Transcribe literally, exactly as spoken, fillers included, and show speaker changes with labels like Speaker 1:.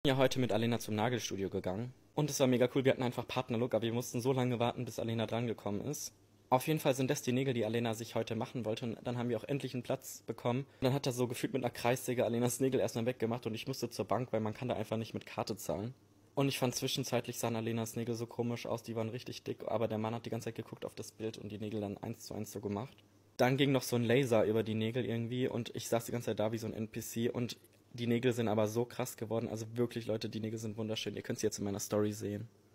Speaker 1: Ja, heute mit Alena zum Nagelstudio gegangen. Und es war mega cool, wir hatten einfach Partnerlook, aber wir mussten so lange warten, bis Alena drangekommen ist. Auf jeden Fall sind das die Nägel, die Alena sich heute machen wollte. Und dann haben wir auch endlich einen Platz bekommen. Und dann hat er so gefühlt mit einer Kreissäge Alenas Nägel erstmal weggemacht und ich musste zur Bank, weil man kann da einfach nicht mit Karte zahlen. Und ich fand zwischenzeitlich sahen Alenas Nägel so komisch aus, die waren richtig dick, aber der Mann hat die ganze Zeit geguckt auf das Bild und die Nägel dann eins zu eins so gemacht. Dann ging noch so ein Laser über die Nägel irgendwie und ich saß die ganze Zeit da wie so ein N P C und die Nägel sind aber so krass geworden. Also wirklich, Leute, die Nägel sind wunderschön. Ihr könnt sie jetzt in meiner Story sehen.